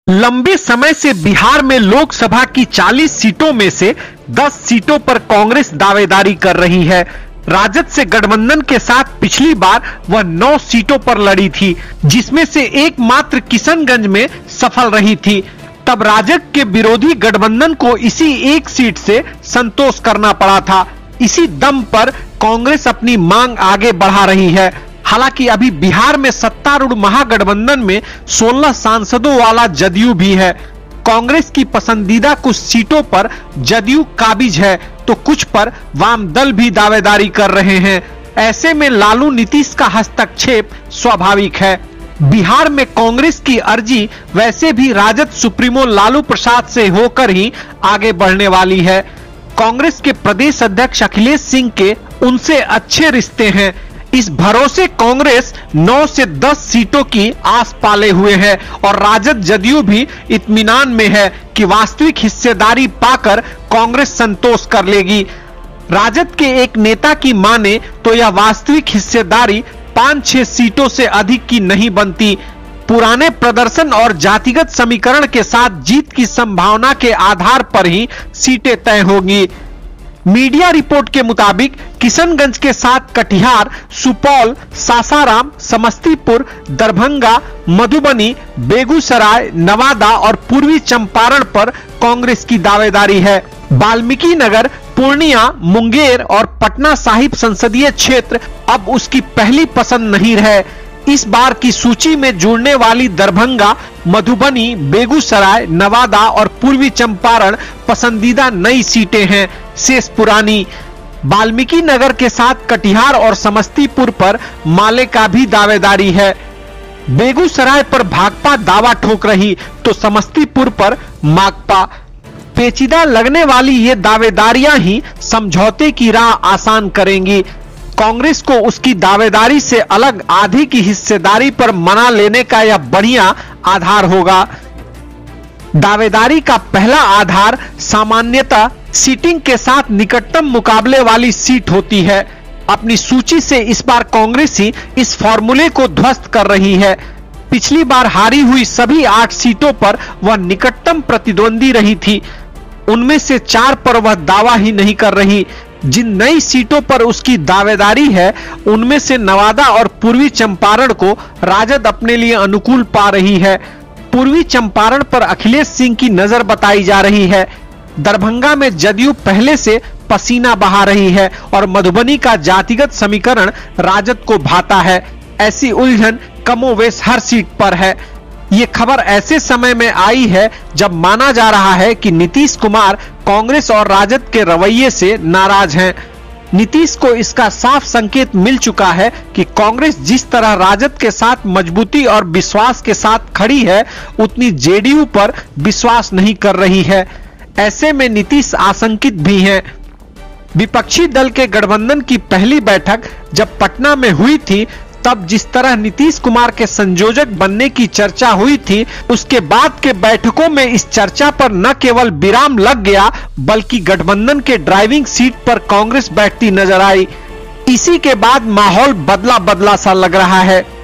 लंबे समय से बिहार में लोकसभा की 40 सीटों में से 10 सीटों पर कांग्रेस दावेदारी कर रही है। राजद से गठबंधन के साथ पिछली बार वह 9 सीटों पर लड़ी थी, जिसमें से एकमात्र किशनगंज में सफल रही थी। तब राजद के विरोधी गठबंधन को इसी एक सीट से संतोष करना पड़ा था। इसी दम पर कांग्रेस अपनी मांग आगे बढ़ा रही है। हालांकि अभी बिहार में सत्तारूढ़ महागठबंधन में 16 सांसदों वाला जदयू भी है। कांग्रेस की पसंदीदा कुछ सीटों पर जदयू काबिज है, तो कुछ पर वाम दल भी दावेदारी कर रहे हैं। ऐसे में लालू नीतीश का हस्तक्षेप स्वाभाविक है। बिहार में कांग्रेस की अर्जी वैसे भी राजद सुप्रीमो लालू प्रसाद से होकर ही आगे बढ़ने वाली है। कांग्रेस के प्रदेश अध्यक्ष अखिलेश सिंह के उनसे अच्छे रिश्ते हैं। इस भरोसे कांग्रेस 9 से 10 सीटों की आस पाले हुए है और राजद जदयू भी इत्मीनान में है कि वास्तविक हिस्सेदारी पाकर कांग्रेस संतोष कर लेगी। राजद के एक नेता की माने तो यह वास्तविक हिस्सेदारी 5-6 सीटों से अधिक की नहीं बनती। पुराने प्रदर्शन और जातिगत समीकरण के साथ जीत की संभावना के आधार पर ही सीटें तय होंगी। मीडिया रिपोर्ट के मुताबिक किशनगंज के साथ कटिहार, सुपौल, सासाराम, समस्तीपुर, दरभंगा, मधुबनी, बेगूसराय, नवादा और पूर्वी चंपारण पर कांग्रेस की दावेदारी है। वाल्मीकि नगर, पूर्णिया, मुंगेर और पटना साहिब संसदीय क्षेत्र अब उसकी पहली पसंद नहीं रहे। इस बार की सूची में जुड़ने वाली दरभंगा, मधुबनी, बेगूसराय, नवादा और पूर्वी चंपारण पसंदीदा नई सीटें हैं, शेष पुरानी। वाल्मीकि नगर के साथ कटिहार और समस्तीपुर पर माले का भी दावेदारी है। बेगूसराय पर भाकपा दावा ठोक रही तो समस्तीपुर पर माकपा। पेचीदा लगने वाली ये दावेदारियां ही समझौते की राह आसान करेंगी। कांग्रेस को उसकी दावेदारी से अलग आधी की हिस्सेदारी पर मना लेने का यह बढ़िया आधार होगा। दावेदारी का पहला आधार सामान्यतः सीटिंग के साथ निकटतम मुकाबले वाली सीट होती है। अपनी सूची से इस बार कांग्रेस ही इस फॉर्मूले को ध्वस्त कर रही है। पिछली बार हारी हुई सभी 8 सीटों पर वह निकटतम प्रतिद्वंदी रही थी। उनमें से 4 पर वह दावा ही नहीं कर रही। जिन नई सीटों पर उसकी दावेदारी है, उनमें से नवादा और पूर्वी चंपारण को राजद अपने लिए अनुकूल पा रही है। पूर्वी चंपारण पर अखिलेश सिंह की नजर बताई जा रही है। दरभंगा में जदयू पहले से पसीना बहा रही है और मधुबनी का जातिगत समीकरण राजद को भाता है। ऐसी उलझन कमोवेश हर सीट पर है। ये खबर ऐसे समय में आई है जब माना जा रहा है कि नीतीश कुमार कांग्रेस और राजद के रवैये से नाराज हैं। नीतीश को इसका साफ संकेत मिल चुका है कि कांग्रेस जिस तरह राजद के साथ मजबूती और विश्वास के साथ खड़ी है, उतनी जेडीयू पर विश्वास नहीं कर रही है। ऐसे में नीतीश आशंकित भी हैं। विपक्षी दल के गठबंधन की पहली बैठक जब पटना में हुई थी, तब जिस तरह नीतीश कुमार के संयोजक बनने की चर्चा हुई थी, उसके बाद के बैठकों में इस चर्चा पर न केवल विराम लग गया, बल्कि गठबंधन के ड्राइविंग सीट पर कांग्रेस बैठती नजर आई। इसी के बाद माहौल बदला बदला सा लग रहा है।